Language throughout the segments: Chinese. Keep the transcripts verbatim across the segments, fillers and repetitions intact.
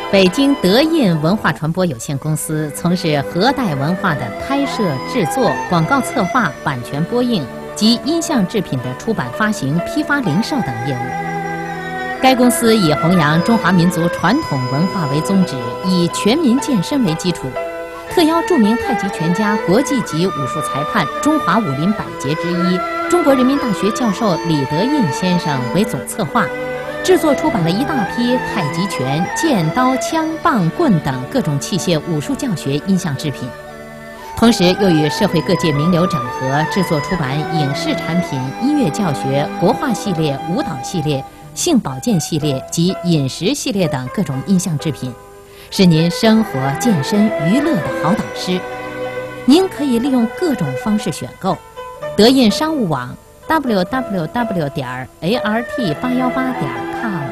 北京德印文化传播有限公司从事河带文化的拍摄、制作、广告策划、版权播映及音像制品的出版、发行、批发、零售等业务。该公司以弘扬中华民族传统文化为宗旨，以全民健身为基础，特邀著名太极拳家、国际级武术裁判、中华武林百杰之一、中国人民大学教授李德印先生为总策划，制作出版了一大批太极拳、剑、刀、枪、棒、棍等各种器械武术教学音像制品。同时，又与社会各界名流整合，制作出版影视产品、音乐教学、国画系列、舞蹈系列、性保健系列及饮食系列等各种音像制品，是您生活、健身、娱乐的好导师。您可以利用各种方式选购。德印商务网 w w w 点 a r t 八一八点 com。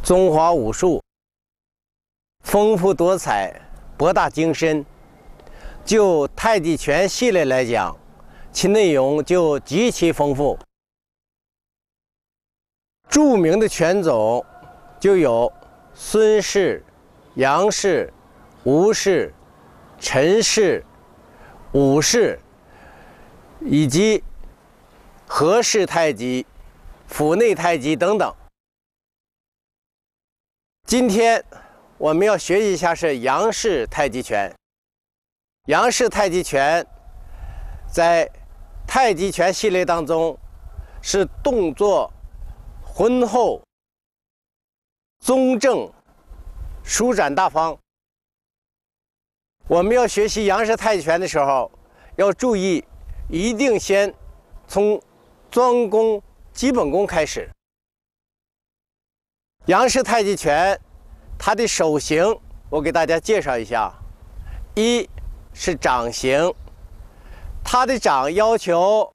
中华武术丰富多彩、博大精深。就太极拳系列来讲，其内容就极其丰富。著名的拳种就有孙氏、杨氏、吴氏、陈氏、武氏，以及何氏太极、府内太极等等。今天我们要学习一下是杨氏太极拳。杨氏太极拳在太极拳系列当中是动作浑厚、宗正、舒展大方。我们要学习杨氏太极拳的时候，要注意，一定先从专攻基本功开始。杨氏太极拳它的手型，我给大家介绍一下。一是掌形，它的掌要求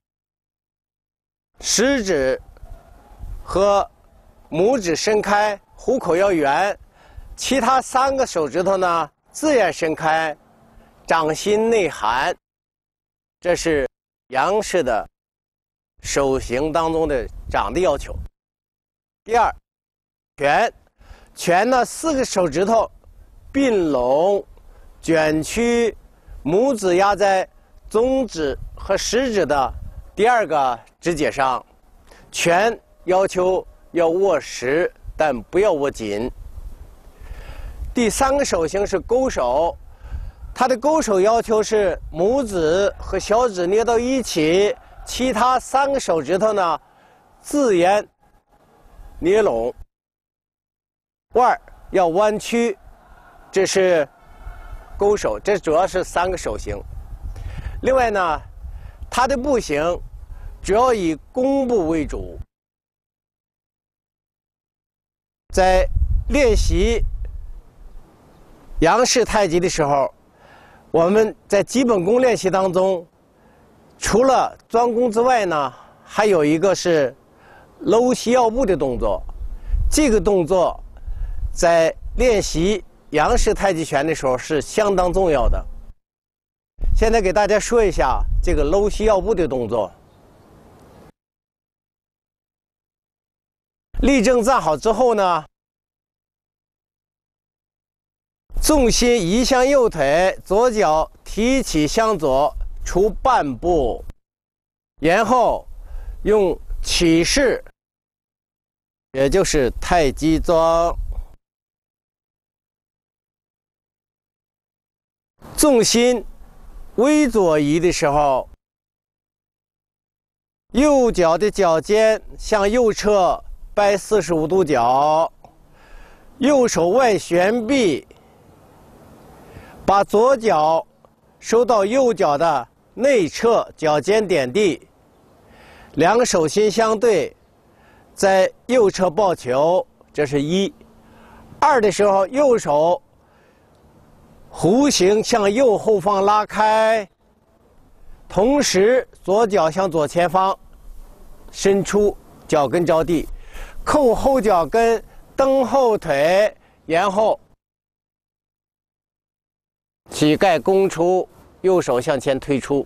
食指和拇指伸开，虎口要圆，其他三个手指头呢自然伸开，掌心内含。这是杨氏的手型当中的掌的要求。第二，拳，拳呢四个手指头并拢卷曲，拇指压在中指和食指的第二个指节上，拳要求要握实，但不要握紧。第三个手型是勾手，它的勾手要求是拇指和小指捏到一起，其他三个手指头呢自然捏拢，腕儿要弯曲，这是勾手。这主要是三个手型。另外呢，它的步型主要以弓步为主。在练习杨氏太极的时候，我们在基本功练习当中，除了专攻之外呢，还有一个是搂膝腰部的动作。这个动作在练习杨氏太极拳的时候是相当重要的。现在给大家说一下这个搂膝腰部的动作。立正站好之后呢，重心移向右腿，左脚提起向左出半步，然后用起势，也就是太极桩。重心微左移的时候，右脚的脚尖向右侧掰四十五度角，右手外旋臂，把左脚收到右脚的内侧脚尖点地，两个手心相对，在右侧抱球，这是一。二的时候，右手弧形向右后方拉开，同时左脚向左前方伸出，脚跟着地，扣后脚跟，蹬后腿，然后膝盖弓出，右手向前推出。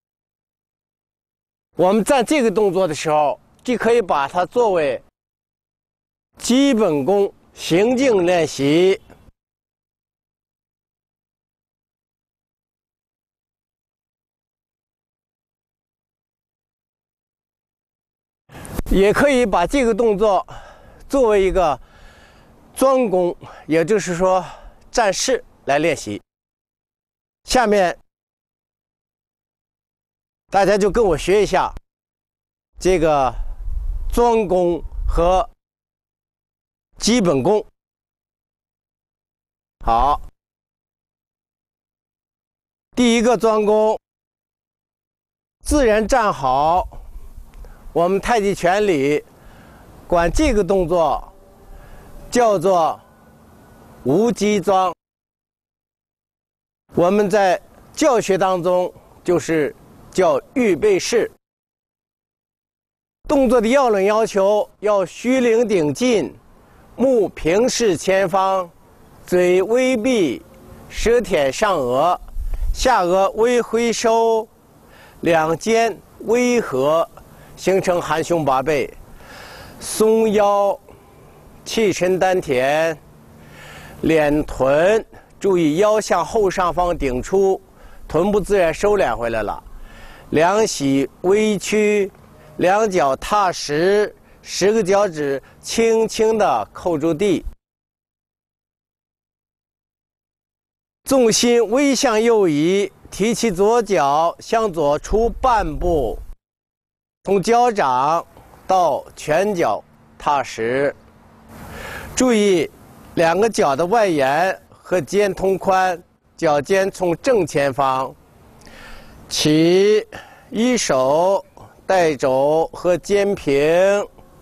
我们在这个动作的时候，既可以把它作为基本功行进练习，也可以把这个动作作为一个专攻，也就是说站势来练习。下面大家就跟我学一下这个专攻和基本功。好，第一个专攻，自然站好。我们太极拳里管这个动作叫做无击桩，我们在教学当中就是叫预备式。动作的要领要求要虚灵顶进， 目平视前方，嘴微闭，舌舔上颚，下颚微回收，两肩微合，形成含胸拔背。松腰，气沉丹田，敛臀，注意腰向后上方顶出，臀部自然收敛回来了。两膝微屈，两脚踏实，十个脚趾轻轻地扣住地。重心微向右移，提起左脚向左出半步，从脚掌到全脚踏实。注意两个脚的外沿和肩同宽，脚尖从正前方起，一手带肘和肩平，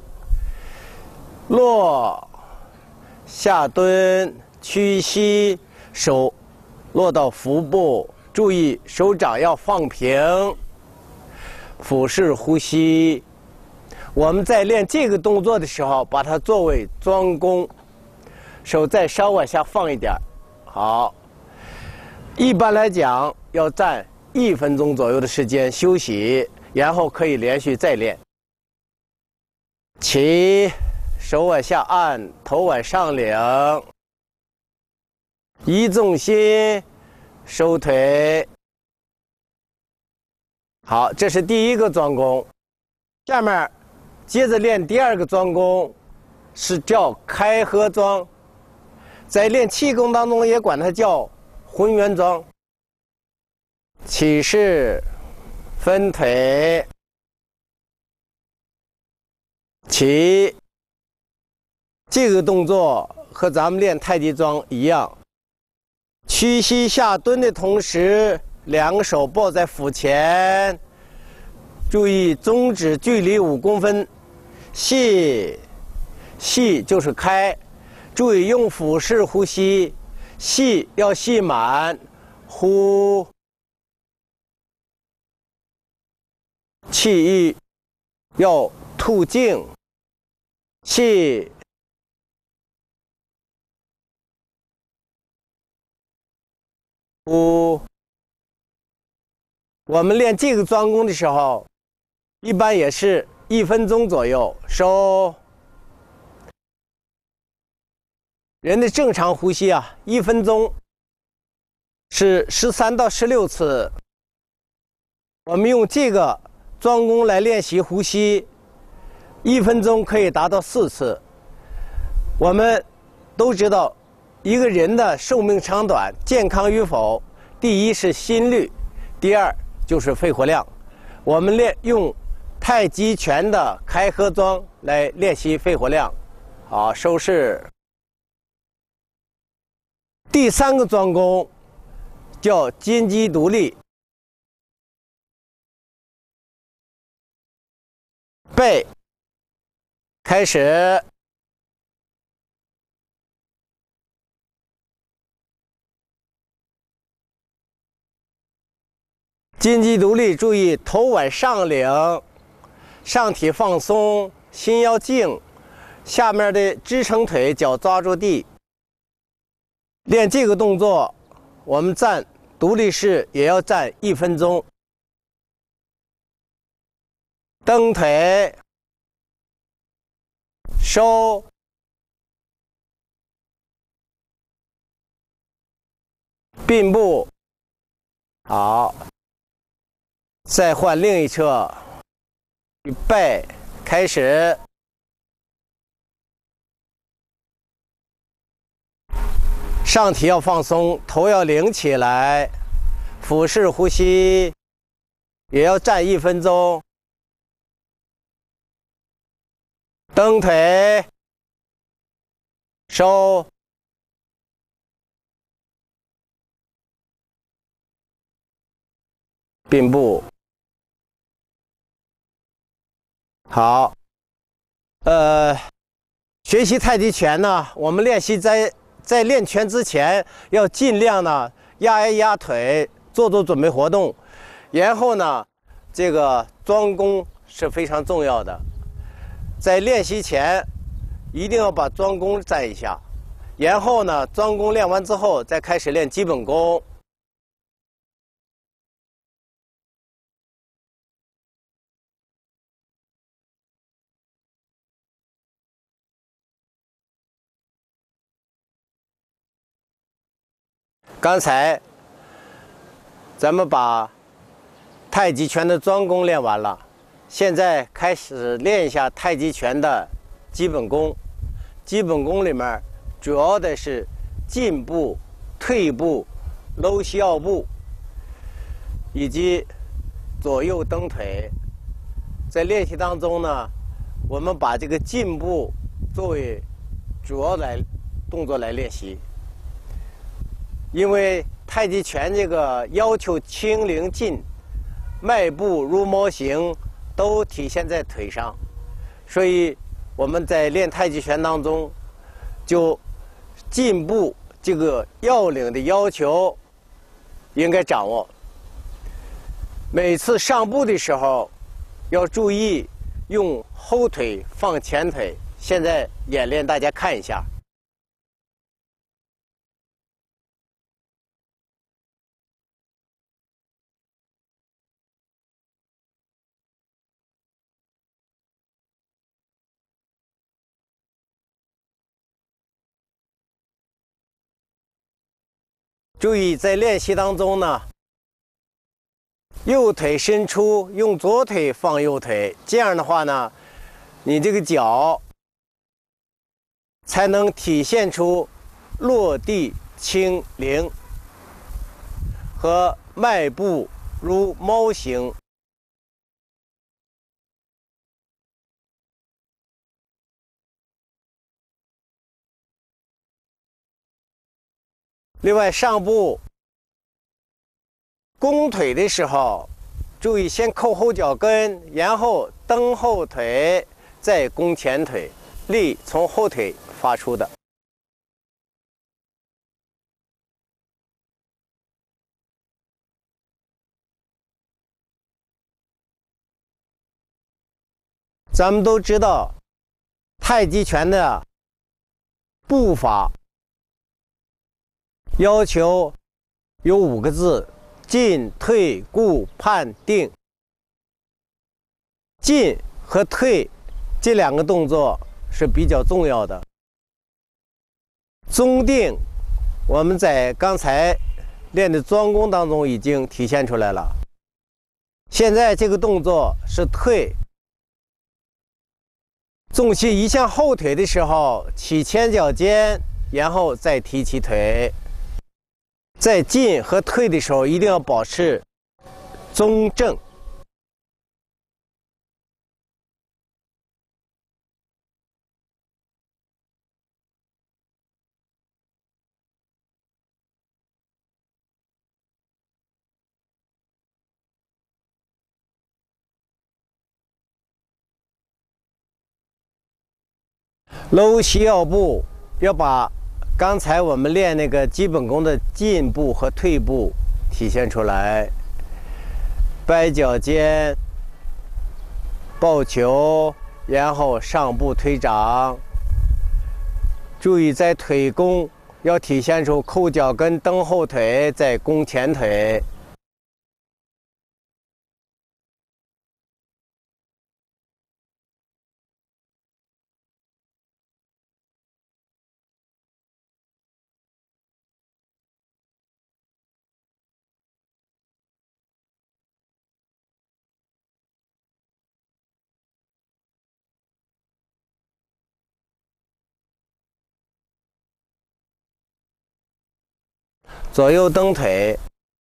落，下蹲，屈膝，手落到腹部，注意手掌要放平，腹式呼吸。我们在练这个动作的时候，把它作为桩弓，手再稍往下放一点。好，一般来讲要站一分钟左右的时间休息，然后可以连续再练。起，手往下按，头往上领，移重心，收腿。好，这是第一个桩弓。下面接着练第二个桩弓，是叫开合桩，在练气功当中也管它叫浑圆桩。起势，分腿，起。这个动作和咱们练太极桩一样，屈膝下蹲的同时，两个手抱在腹前，注意中指距离五公分。吸，吸就是开，注意用腹式呼吸，吸要吸满，呼，气要吐净，气，呼。我们练这个桩弓的时候，一般也是一分钟左右收。人的正常呼吸啊，一分钟是十三到十六次。我们用这个桩弓来练习呼吸，一分钟可以达到四次。我们都知道，一个人的寿命长短、健康与否，第一是心率，第二就是肺活量。我们练用太极拳的开合桩来练习肺活量。好，收势。第三个桩弓叫金鸡独立，背，开始。金鸡独立，注意头往上领，上体放松，心要静，下面的支撑腿，脚抓住地。练这个动作，我们站独立式也要站一分钟。蹬腿，收，并步，好。再换另一侧，预备，开始。上体要放松，头要领起来，腹式呼吸，也要站一分钟。蹬腿，收，并步。好，呃，学习太极拳呢，我们练习在在练拳之前，要尽量呢压一压腿，做做准备活动，然后呢，这个桩弓是非常重要的。在练习前， 一定要把桩功占一下，然后呢，桩功练完之后，再开始练基本功。刚才咱们把太极拳的桩功练完了，现在开始练一下太极拳的基本功。基本功里面主要的是进步、退步、搂膝腰步，以及左右蹬腿。在练习当中呢，我们把这个进步作为主要来动作来练习。因为太极拳这个要求轻灵进，迈步如猫行，都体现在腿上，所以我们在练太极拳当中，就进步这个要领的要求应该掌握。每次上步的时候，要注意用后腿放前腿。现在演练，大家看一下。注意在练习当中呢，右腿伸出，用左腿放右腿，这样的话呢，你这个脚才能体现出落地轻灵和迈步如猫行。另外，上步弓腿的时候，注意先扣后脚跟，然后蹬后腿，再弓前腿，力从后腿发出的。咱们都知道，太极拳的步法要求有五个字：进、退、固、判、定。进和退这两个动作是比较重要的。中定，我们在刚才练的桩功当中已经体现出来了。现在这个动作是退。重心移向后腿的时候，起前脚尖，然后再提起腿。在进和退的时候，一定要保持中正。搂膝腰步，要把刚才我们练那个基本功的进步和退步体现出来。掰脚尖，抱球，然后上步推掌。注意在腿功要体现出扣脚跟、蹬后腿，再弓前腿。左右蹬腿，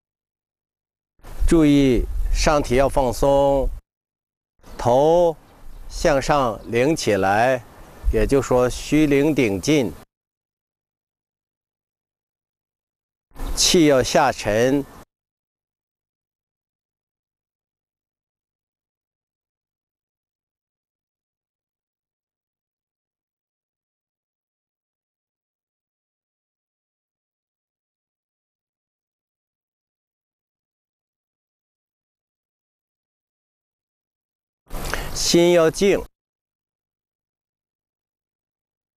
注意上体要放松，头向上领起来，也就是说虚领顶进，气要下沉。心要静，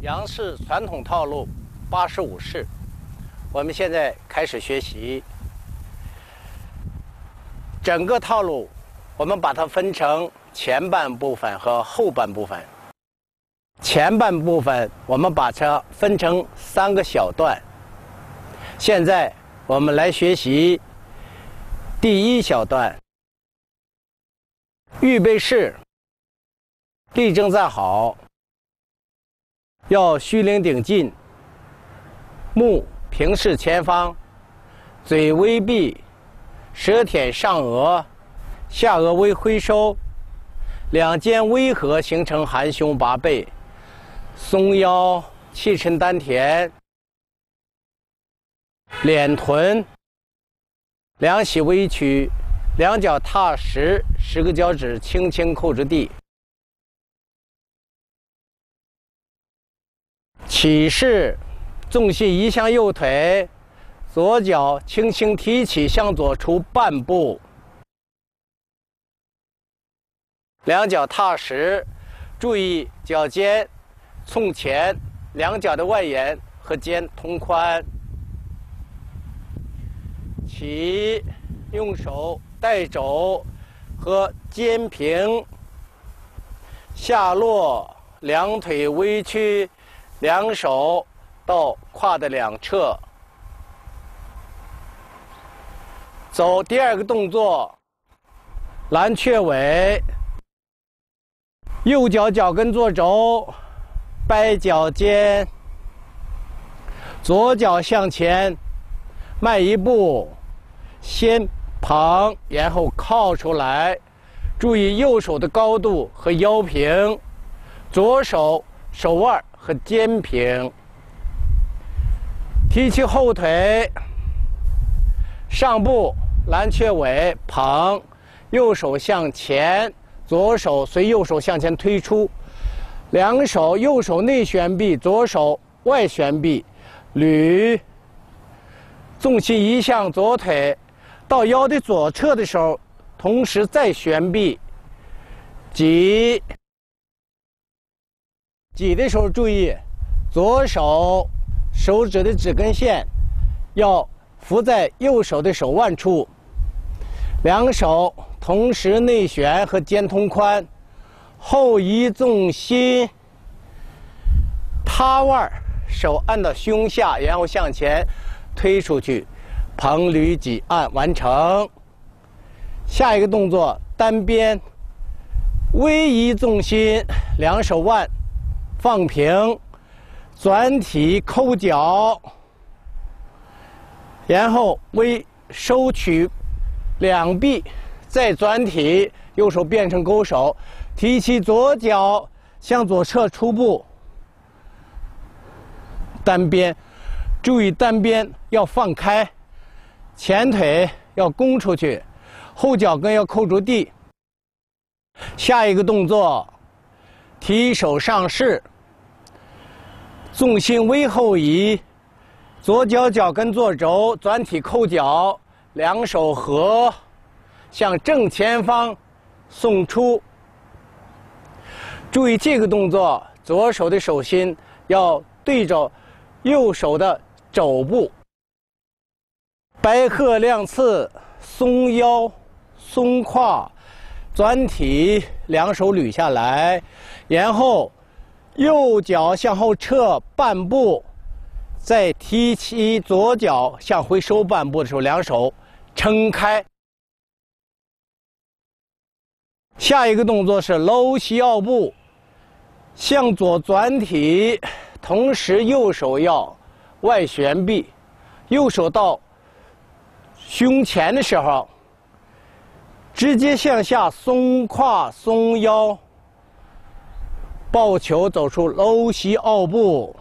杨氏传统套路八十五式，我们现在开始学习。整个套路，我们把它分成前半部分和后半部分。前半部分我们把它分成三个小段。现在我们来学习第一小段。预备式，立正站好，要虚灵顶进，目平视前方，嘴微闭，舌舔上颚，下颚微回收，两肩微合形成含胸拔背，松腰，气沉丹田，脸臀，两膝微曲，两脚踏实，十个脚趾轻轻扣着地。起势，重心移向右腿，左脚轻轻提起向左出半步，两脚踏实，注意脚尖冲前，两脚的外沿和肩同宽。起，用手带肘和肩平，下落，两腿微曲，两手到胯的两侧。走第二个动作，蓝雀尾，右脚脚跟做轴，掰脚尖，左脚向前迈一步，先捧，然后靠出来，注意右手的高度和腰平，左手手腕和肩平。提起后腿，上步蓝雀尾捧，右手向前，左手随右手向前推出，两手右手内旋臂，左手外旋臂，捋，重心移向左腿，到腰的左侧的时候，同时再旋臂，挤，挤的时候注意，左手手指的指根线要扶在右手的手腕处，两手同时内旋和肩同宽，后移重心，塌腕，手按到胸下，然后向前推出去，捧捋挤按完成。下一个动作单边，微移重心，两手腕放平，转体扣脚，然后微收取两臂，再转体，右手变成勾手，提起左脚向左侧出步，单边，注意单边要放开，前腿要弓出去，后脚跟要扣住地。下一个动作，提手上势，重心微后移，左脚脚跟做轴，转体扣脚，两手合，向正前方送出。注意这个动作，左手的手心要对着右手的肘部，白鹤亮翅，松腰松胯，转体，两手捋下来，然后右脚向后撤半步，再提起左脚向回收半步的时候，两手撑开。下一个动作是搂膝奥步，向左转体，同时右手要外旋臂，右手到胸前的时候，直接向下松胯松腰，抱球走出搂膝奥步。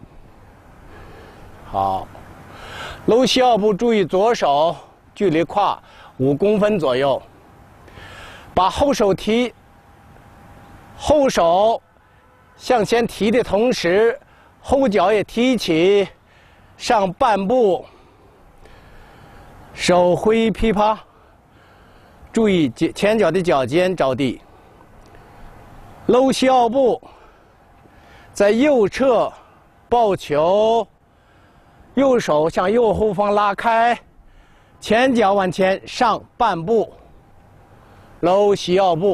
好，搂膝奥步注意左手距离胯五公分左右，把后手提，后手向前提的同时，后脚也提起，上半步，手挥琵琶，注意前脚的脚尖着地。搂膝奥步， 在右侧抱球，右手向右后方拉开，前脚往前上半步，搂膝腰部，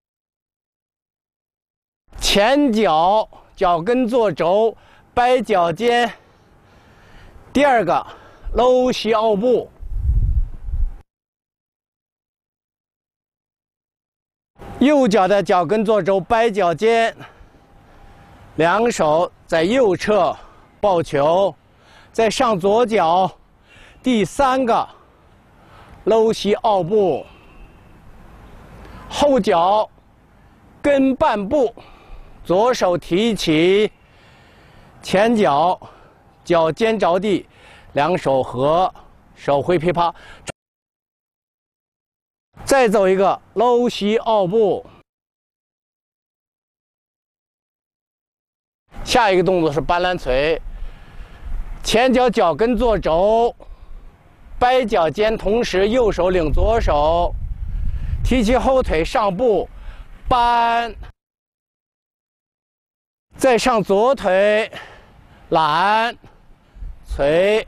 前脚脚跟做轴，掰脚尖。第二个搂膝腰部，右脚的脚跟做轴，掰脚尖，两手在右侧抱球，再上左脚。第三个搂膝腰部，后脚跟半步，左手提起，前脚脚尖着地，两手合，手挥琵琶。再走一个搂膝腰部。下一个动作是斑斓捶，前脚脚跟做轴，掰脚尖，同时右手领左手，提起后腿上步，扳，再上左腿揽捶，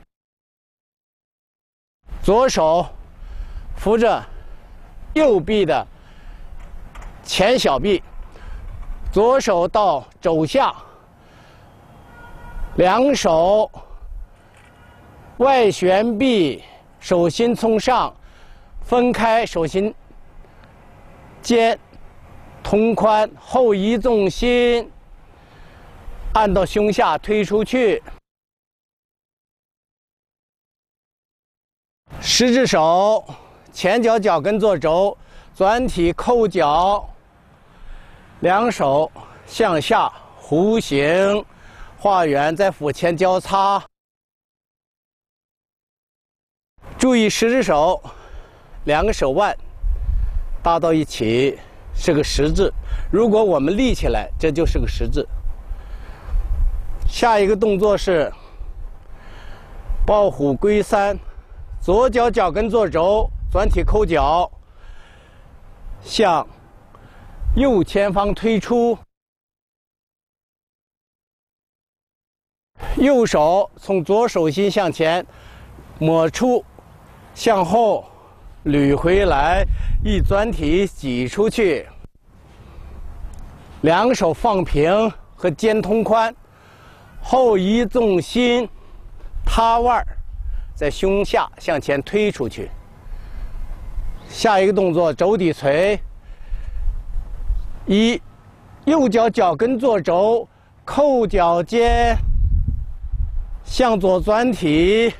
左手扶着右臂的前小臂，左手到肘下，两手外旋臂，手心冲上，分开手心肩，同髋，后移重心，按到胸下推出去。十只手，前脚脚跟做轴，转体扣脚，两手向下弧形画圆，在腹前交叉。注意十只手，两个手腕搭到一起是个十字，如果我们立起来，这就是个十字。下一个动作是抱虎归山，左脚脚跟做轴，转体扣脚，向右前方推出，右手从左手心向前抹出，向后捋回来，一转体挤出去，两手放平和肩同宽，后移重心，塌腕在胸下向前推出去。下一个动作肘底捶，一右脚脚跟做轴，扣脚尖，向左转体，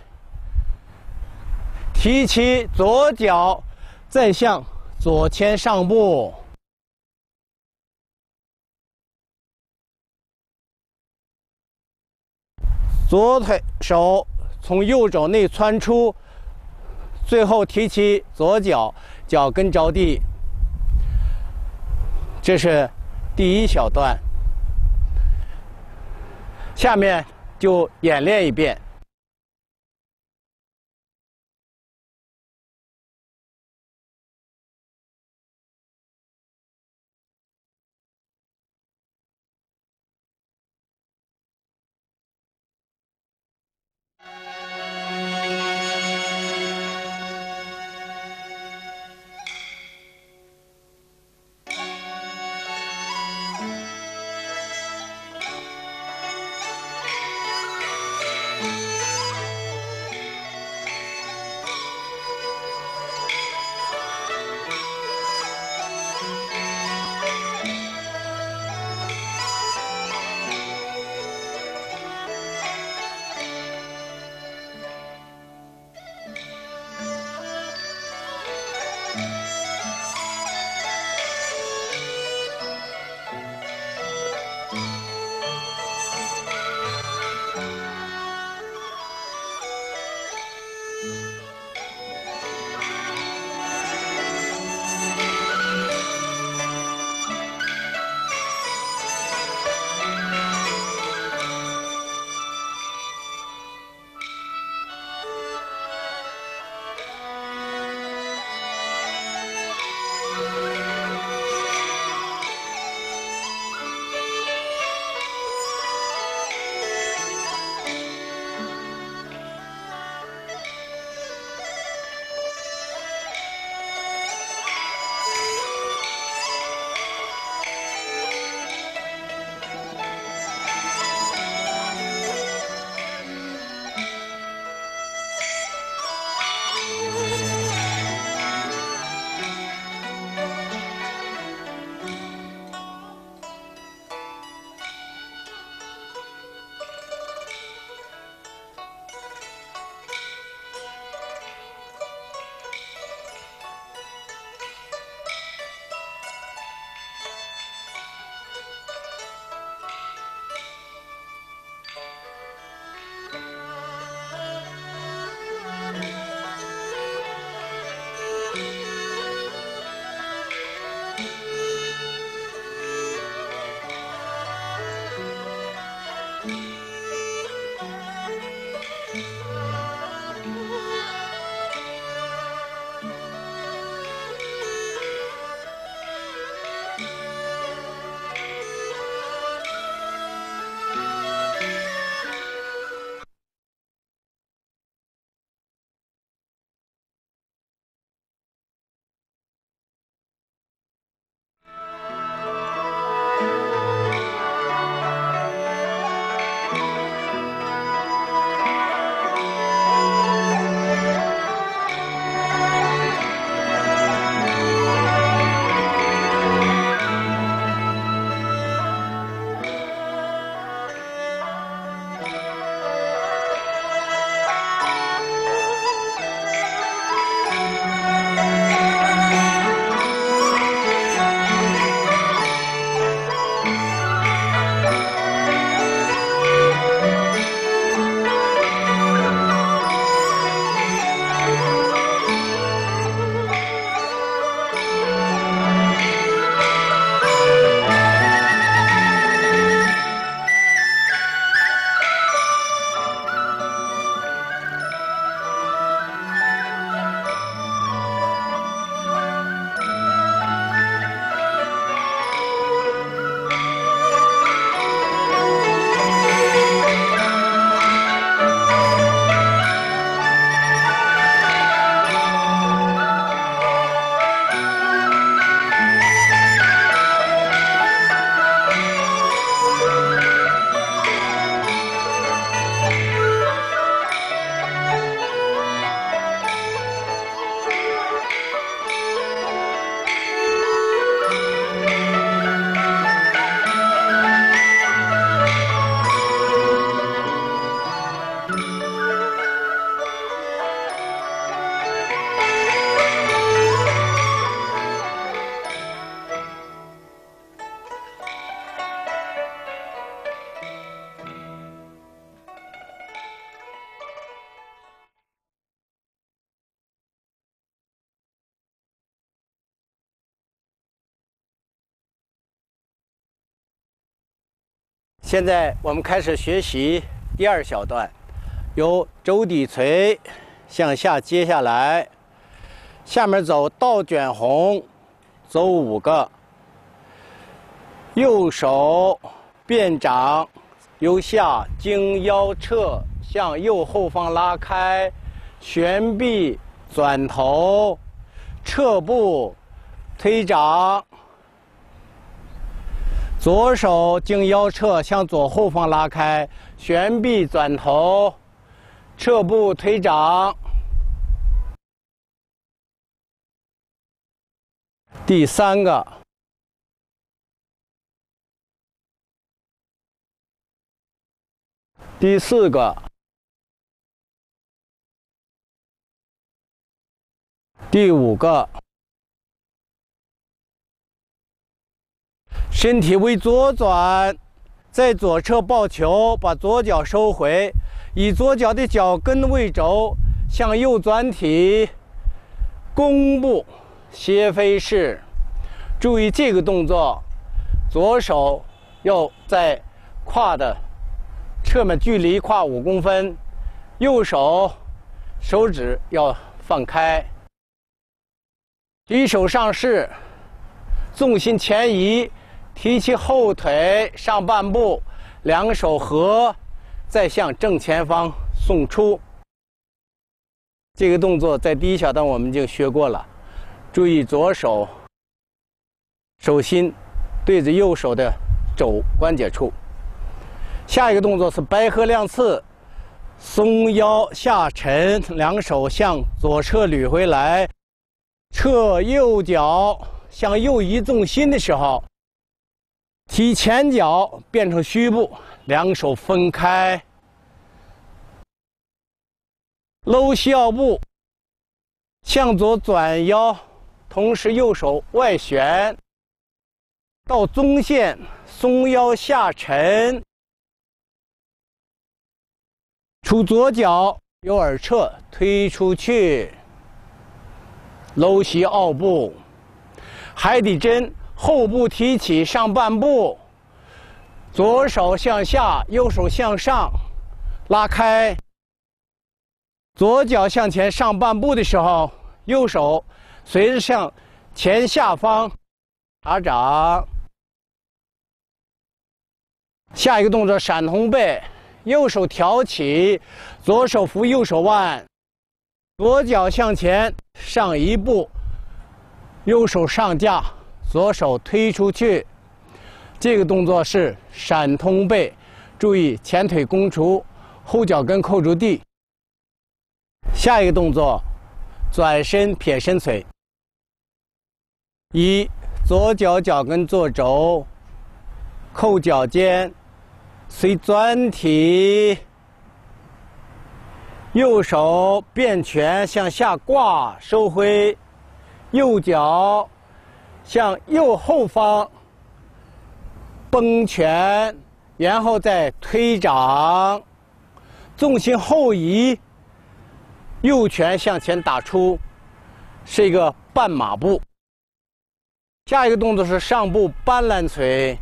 提起左脚，再向左前上步。左腿手从右肘内穿出，最后提起左脚，脚跟着地。这是第一小段，下面就演练一遍。 现在我们开始学习第二小段，由肘底捶向下接下来，下面走倒卷红，走五个，右手变掌，由下经腰侧向右后方拉开，旋臂转头，侧步推掌。 左手经腰侧向左后方拉开，旋臂转头，侧步推掌。第三个，第四个，第五个。 身体为左转，在左侧抱球，把左脚收回，以左脚的脚跟为轴，向右转体，弓步斜飞式。注意这个动作，左手要在胯的侧面距离胯五公分，右手手指要放开。举手上势，重心前移。 提起后腿，上半部，两手合，再向正前方送出。这个动作在第一小段我们已经学过了。注意左手手心对着右手的肘关节处。下一个动作是白鹤亮翅，松腰下沉，两手向左侧捋回来，侧右脚向右移重心的时候。 提前脚变成虚步，两手分开，搂膝腰部，向左转腰，同时右手外旋，到中线松腰下沉，出左脚由耳侧推出去，搂膝腰部，海底针。 后部提起上半部，左手向下，右手向上，拉开。左脚向前上半步的时候，右手随着向前下方打掌。下一个动作闪红背，右手挑起，左手扶右手腕，左脚向前上一步，右手上架。 左手推出去，这个动作是闪通背，注意前腿弓出，后脚跟扣住地。下一个动作，转身撇身捶，以左脚脚跟做轴，扣脚尖，随转体，右手变拳向下挂收回，右脚。 向右后方绷拳，然后再推掌，重心后移，右拳向前打出，是一个半马步。下一个动作是上步斑斓捶，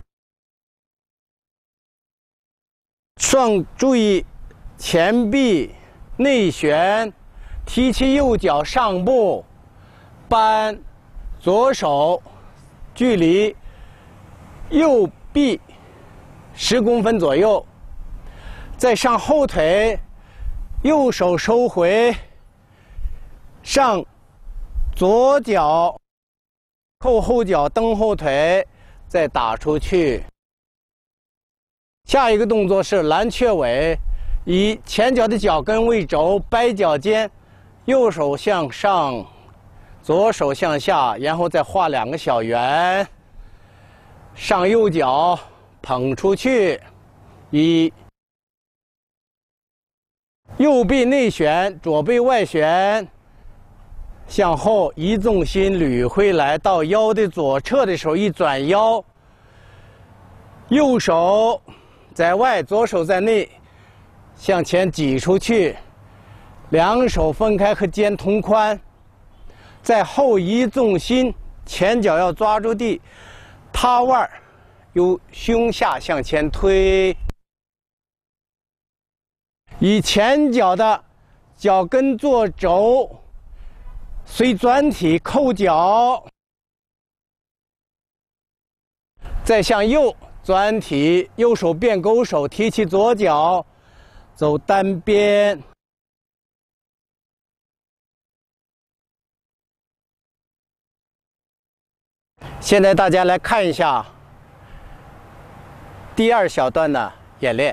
双注意前臂内旋，提起右脚上步，扳。 左手距离右臂十公分左右，再上后腿，右手收回，上左脚扣后脚蹬后腿，再打出去。下一个动作是蓝雀尾，以前脚的脚跟为轴，掰脚尖，右手向上。 左手向下，然后再画两个小圆，上右脚捧出去，一，右臂内旋，左臂外旋，向后移重心捋回来，到腰的左侧的时候一转腰，右手在外，左手在内，向前挤出去，两手分开和肩同宽。 在后移重心，前脚要抓住地，踏腕由胸下向前推，以前脚的脚跟做轴，随转体扣脚，再向右转体，右手变勾手，提起左脚，走单边。现在大家来看一下第二小段的演练。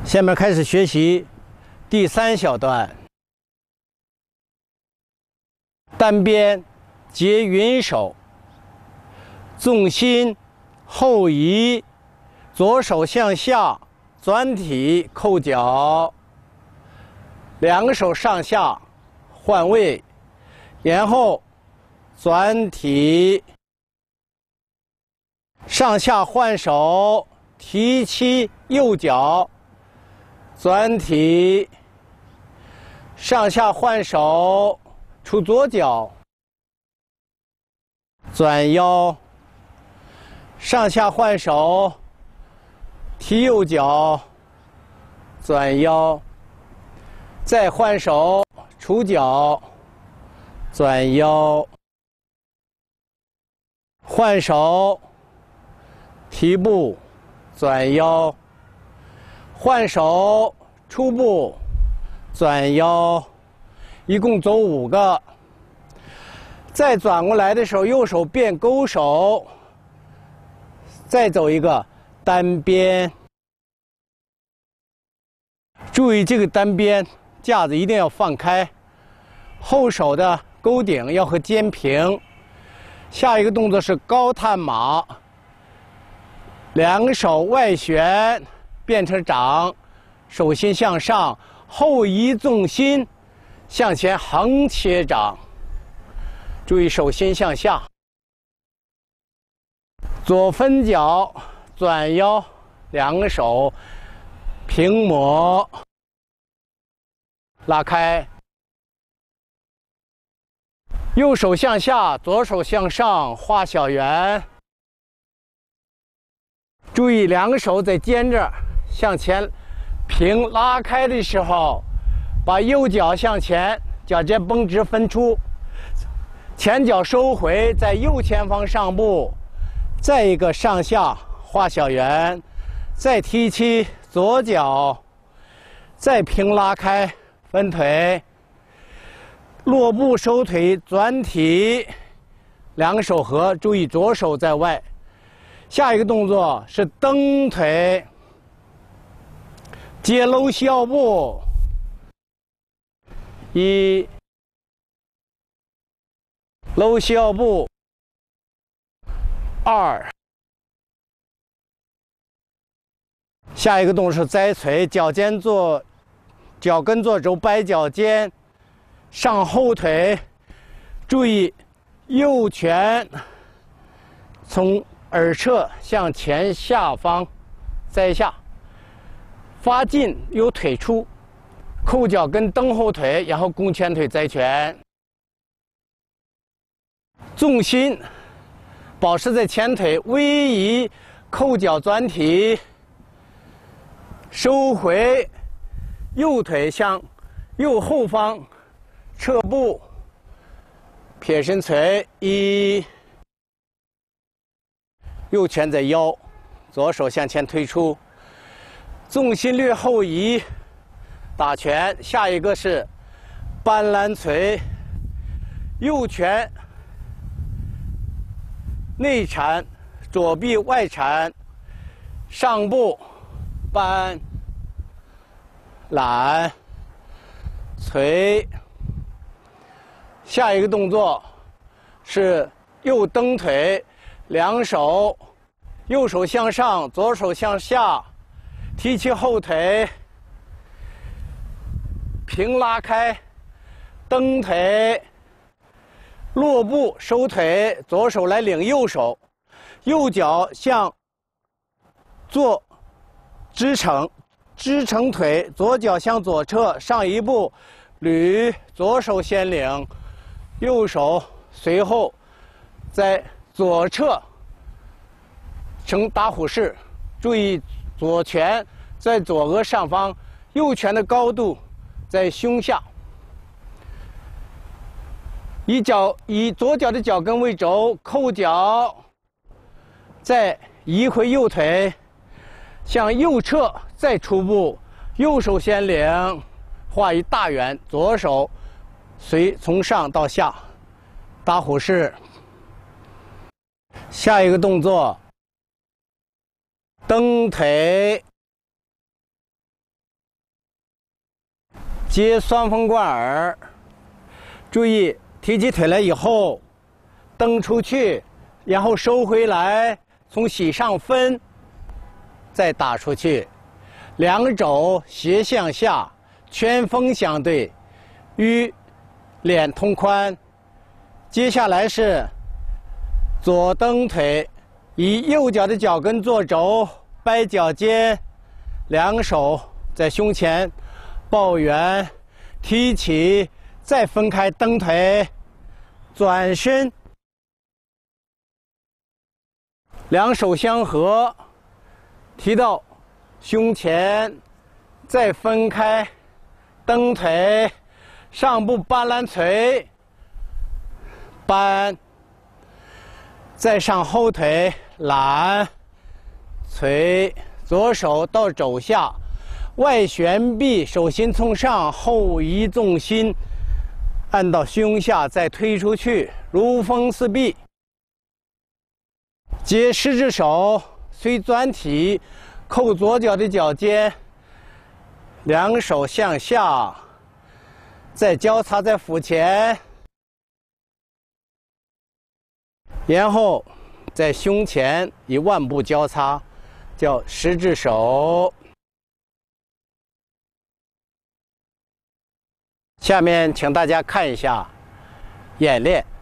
下面开始学习第三小段。单边结云手，重心后移，左手向下转体扣脚，两个手上下换位，然后转体，上下换手，提起右脚。 转体，上下换手，出左脚，转腰，上下换手，提右脚，转腰，再换手，出脚，转腰，换手，提步，转腰。 换手出步，转腰，一共走五个。再转过来的时候，右手变勾手，再走一个单边。注意这个单边架子一定要放开，后手的勾顶要和肩平。下一个动作是高探马，两个手外旋。 变成掌，手心向上，后移重心，向前横切掌。注意手心向下。左分脚，转腰，两个手平抹，拉开。右手向下，左手向上，画小圆。注意两个手在肩这儿。 向前平拉开的时候，把右脚向前，脚尖绷直分出，前脚收回，在右前方上步，再一个上下画小圆，再提起左脚，再平拉开分腿，落步收腿转体，两个手合，注意左手在外。下一个动作是蹬腿。 接搂膝腰部，一搂膝腰部，二。下一个动作是摘锤，脚尖做，脚跟做轴，掰脚尖，上后腿，注意右拳从耳侧向前下方摘下。 发劲由腿出，扣脚跟蹬后腿，然后弓前腿摘拳。重心保持在前腿，微移，扣脚转体，收回，右腿向右后方撤步，撇身捶一，右拳在腰，左手向前推出。 重心略后移，打拳。下一个是搬拦捶，右拳内缠，左臂外缠，上步搬揽捶。下一个动作是右蹬腿，两手，右手向上，左手向下。 提起后腿，平拉开，蹬腿，落步收腿，左手来领右手，右脚向做支撑，支撑腿，左脚向左侧上一步，捋，左手先领，右手随后在左侧呈打虎式，注意。 左拳在左额上方，右拳的高度在胸下。以脚以左脚的脚跟为轴，扣脚，再移回右腿，向右侧再出步，右手先领，画一大圆，左手随从上到下，打虎式。下一个动作。蹬腿， 接双风贯耳。注意提起腿来以后，蹬出去，然后收回来，从膝上分，再打出去。两肘斜向下，拳锋相对，与脸同宽。接下来是左蹬腿，以右脚的脚跟做肘，掰脚尖，两手在胸前抱圆，提起，再分开蹬腿，转身，两手相合，提到胸前，再分开蹬腿，上部搬揽捶，搬，再上后腿揽，捶，左手到肘下，外旋臂，手心冲上，后移重心，按到胸下，再推出去，如风似壁。接十只手，随转体，扣左脚的脚尖，两手向下，再交叉在腹前，然后在胸前以腕部交叉，叫十只手。下面请大家看一下演练。